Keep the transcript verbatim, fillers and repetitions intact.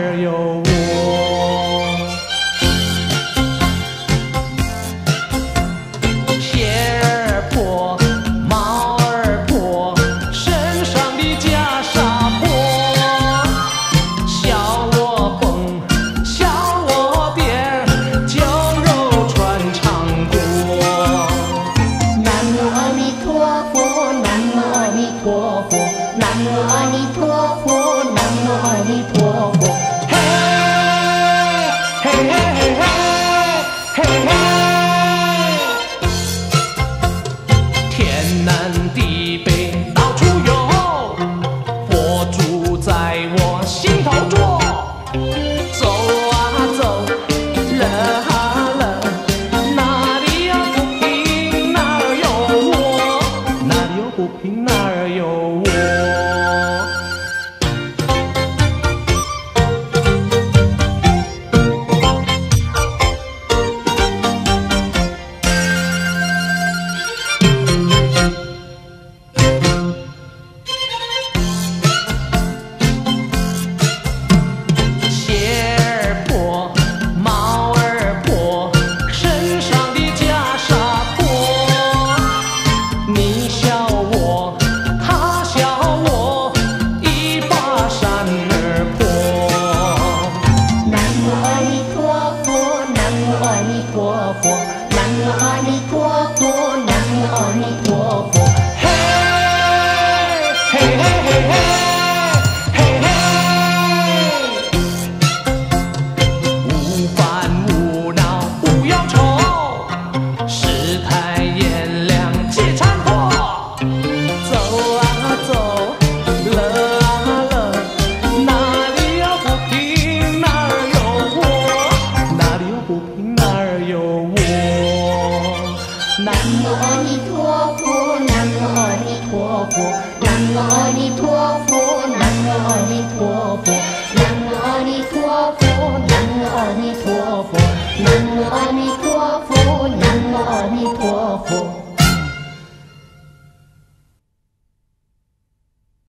儿有我？鞋儿破，帽儿破，身上的袈裟破，笑我蹦，笑我变，酒肉穿肠过。 南无阿弥陀佛，南无阿弥陀佛，南无阿弥陀佛，南无阿弥陀佛。 嘿，嘿嘿嘿嘿，嘿嘿。天南地北到处有，佛住在我心头着。走啊走，乐啊乐，哪里有不平哪儿有我，哪里有不平哪儿有我。鞋儿破，帽儿破，身上的袈裟破。你笑我，他笑我，一把扇儿破。 南无阿弥陀佛，南无阿弥陀佛，南无阿弥陀佛，南无阿弥陀佛。 嘿，嘿嘿嘿嘿，嘿嘿。无烦无恼无忧愁，世态炎凉皆残破。走啊走，乐啊乐，哪里有不平哪儿有我，哪里有不平哪儿有我。 南无阿弥陀佛，南无阿弥陀佛，南无阿弥陀佛，南无阿弥陀佛。